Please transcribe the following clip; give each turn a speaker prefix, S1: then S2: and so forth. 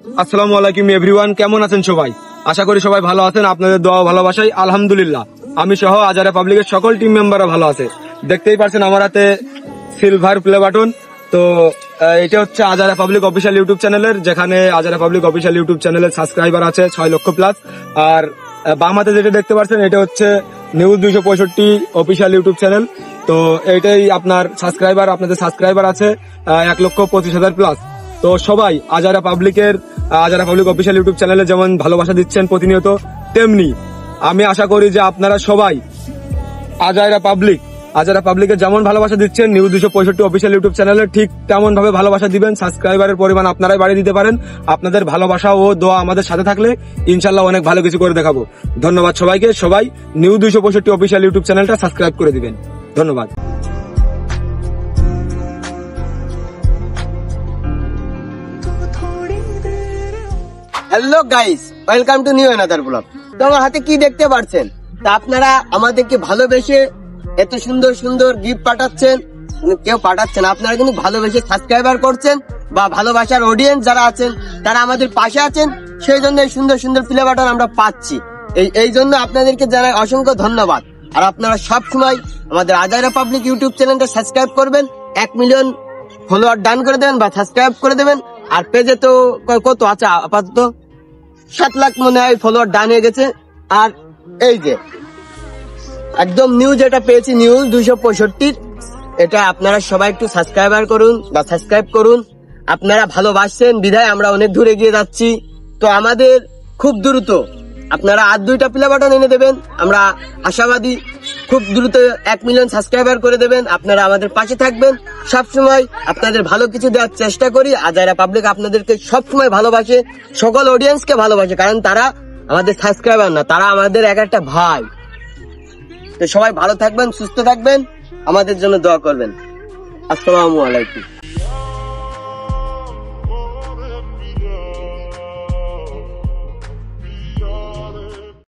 S1: আসসালামু আলাইকুম এভরিওয়ান, কেমন আছেন সবাই? আশা করি সবাই ভালো আছেন। আপনাদের দোয়া ভালোবাসায় আলহামদুলিল্লাহ আমি সহ আজারা পাবলিকের সকল টিম মেম্বাররা ভালো আছে। দেখতেই পারছেন আমার হাতে সিলভার প্লে বাটন। তো এটা হচ্ছে আজারা পাবলিক অফিসিয়াল ইউটিউব চ্যানেলের, যেখানে আজারা পাবলিক অফিসিয়াল ইউটিউব চ্যানেলের সাবস্ক্রাইবার আছে 6 লক্ষ প্লাস। আর বাম হাতে যেটা দেখতে পাচ্ছেন এটা হচ্ছে নিউজ 265 অফিসিয়াল ইউটিউব চ্যানেল। তো এটাই আপনার সাবস্ক্রাইবার, আপনাদের সাবস্ক্রাইবার আছে 1,25,000 প্লাস। তো সবাই আজারা পাবলিক অফিসিয়াল ইউটিউব চ্যানেলে যেমন ভালোবাসা দিচ্ছেন প্রতিনিয়ত, তেমনি আমি আশা করি যে আপনারা সবাই আজারা পাবলিকের যেমন ভালোবাসা দিচ্ছেন নিউজ 265 অফিসিয়াল ইউটিউব চ্যানেলে ঠিক তেমন ভাবে ভালোবাসা দিবেন। সাবস্ক্রাইবারের পরিমাণ আপনারাই বাড়িয়ে দিতে পারেন। আপনাদের ভালোবাসা ও দোয়া আমাদের সাথে থাকলে ইনশাল্লাহ অনেক ভালো কিছু করে দেখাবো। ধন্যবাদ সবাইকে। সবাই নিউজ 265 অফিসিয়াল ইউটিউব চ্যানেলটা সাবস্ক্রাইব করে দিবেন। ধন্যবাদ।
S2: Hello guys, welcome to new another blog. তো আমার হাতে কি দেখতে পাচ্ছেন? তা আপনারা আমাদেরকে ভালোবেসে এত সুন্দর সুন্দর গিফট পাঠাচ্ছেন, কেউ পাঠাচ্ছেন, আপনারা কিন্তু ভালোবেসে সাবস্ক্রাইবার করছেন বা ভালোবাসার অডিয়েন্স যারা আছেন তারা আমাদের পাশে আছেন, সেই জন্য এই সুন্দর সুন্দর প্লে বাটন আমরা পাচ্ছি। এই জন্য আপনাদেরকে জানাই অসংখ্য ধন্যবাদ। আর আপনারা সব সময় আমাদের আজারা পাবলিক ইউটিউব চ্যানেলটা সাবস্ক্রাইব করবেন, 1 মিলিয়ন ফলোয়ার ডান করে দেবেন বা সাবস্ক্রাইব করে দেবেন। আর পেজে তো কত আছে আপাতত 7 লাখ মনে হয় ফলোয়ার ডান হয়ে গেছে। আর এই যে একদম নিউজ এটা পেয়েছি নিউজ 265, এটা আপনারা সবাই একটু সাবস্ক্রাইবার করুন বা সাবস্ক্রাইব করুন। আপনারা ভালোবাসছেন বিধায় আমরা অনেক দূর এগিয়ে যাচ্ছি। তো আমাদের খুব দ্রুত আপনারা আর 2টা প্লে বাটন এনে দেবেন, আমরা আশাবাদী খুব দ্রুত 1 মিলিয়ন সাবস্ক্রাইবার করে দেবেন। আপনারা আমাদের পাশে থাকবেন, সবসময় আপনাদের ভালো কিছু দেওয়ার চেষ্টা করি। আজারা পাবলিক আপনাদেরকে সবসময় ভালোবাসে, সকল অডিয়েন্সকে ভালোবাসে, কারণ তারা আমাদের সাবস্ক্রাইবার না, তারা আমাদের একটা ভাই। তো সবাই ভালো থাকবেন, সুস্থ থাকবেন, আমাদের জন্য দোয়া করবেন। আসসালামু আলাইকুম।